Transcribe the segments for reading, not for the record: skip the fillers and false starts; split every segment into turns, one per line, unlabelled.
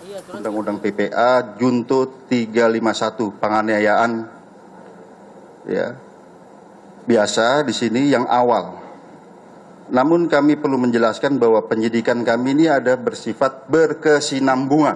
Undang-Undang PPA Junto 351 penganiayaan, ya, biasa di sini yang awal. Namun kami perlu menjelaskan bahwa penyidikan kami ini ada bersifat berkesinambungan.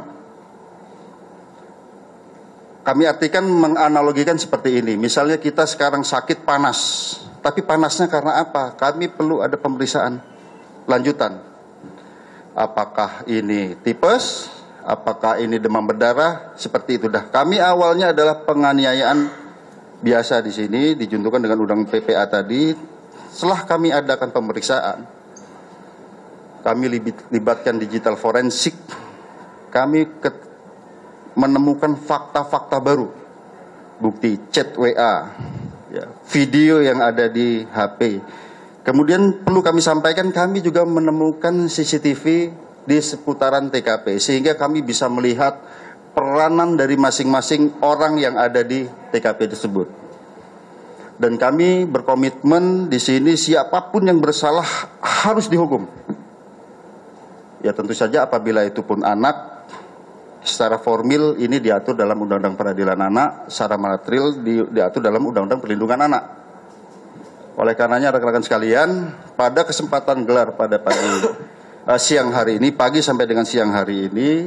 Kami artikan menganalogikan seperti ini. Misalnya kita sekarang sakit panas, tapi panasnya karena apa? Kami perlu ada pemeriksaan lanjutan. Apakah ini tipes? Apakah ini demam berdarah? Seperti itu dah. Kami awalnya adalah penganiayaan biasa di sini, dijuntukan dengan undang PPA tadi. Setelah kami adakan pemeriksaan, kami libatkan digital forensik, kami menemukan fakta-fakta baru, bukti chat WA, ya, video yang ada di HP. Kemudian perlu kami sampaikan, kami juga menemukan CCTV di seputaran TKP, sehingga kami bisa melihat peranan dari masing-masing orang yang ada di TKP tersebut. Dan kami berkomitmen di sini siapapun yang bersalah harus dihukum. Ya tentu saja apabila itu pun anak, secara formil ini diatur dalam Undang-Undang Peradilan Anak, secara material diatur dalam Undang-Undang Perlindungan Anak. Oleh karenanya rekan-rekan sekalian, pada kesempatan gelar pada siang hari ini, pagi sampai dengan siang hari ini,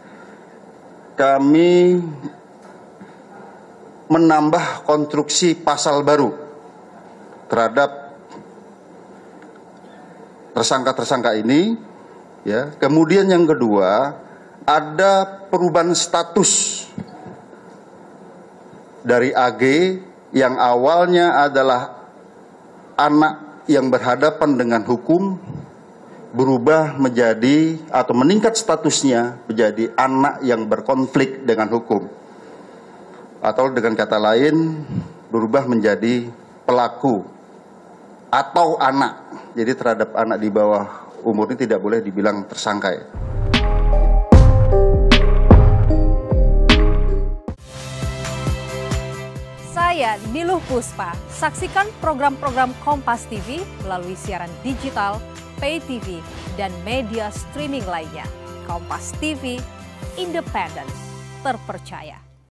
kami menambah konstruksi pasal baru terhadap tersangka-tersangka ini, ya. Kemudian yang kedua, ada perubahan status dari AG yang awalnya adalah anak yang berhadapan dengan hukum, berubah menjadi atau meningkat statusnya menjadi anak yang berkonflik dengan hukum, atau dengan kata lain berubah menjadi pelaku atau anak. Jadi terhadap anak di bawah umur ini tidak boleh dibilang tersangka, ya.
Saya Niluh Puspa. Saksikan program-program Kompas TV melalui siaran digital, pay TV, dan media streaming lainnya. Kompas TV, independen, terpercaya.